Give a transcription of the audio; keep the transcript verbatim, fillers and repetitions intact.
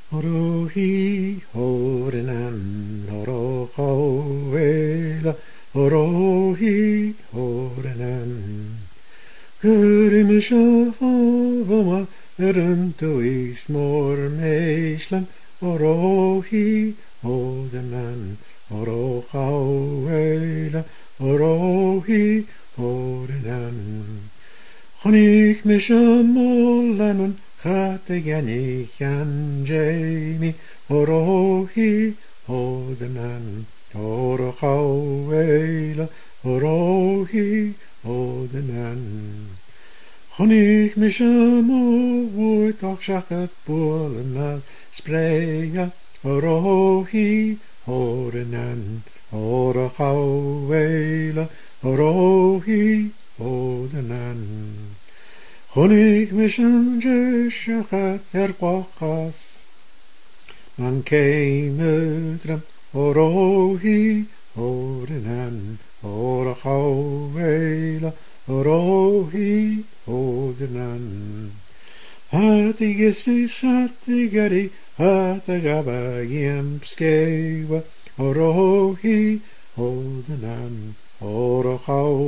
Horo hi horenan, horo chau eile, horo hi horenan. Gyrim siafoma eryntu is mor meislan, horo hi horenan, horo chau eile, horo hi horenan. Chonig mishamolanun, Chateganich an Jamie, Orohi, Odenan, Orochau eile, Orohi, Odenan. Chonig mishamo, Woitoch shachat bulenal, Spreya, Orohi, Odenan, Orochau eile, Orohi, Odenan. Chonig mishan jeshachat erquachas, man keimedram, orohi, odenan, orachau eile, orohi, odenan. Hatigislish hatigari, hatagabayim skewa, orohi, odenan, orachau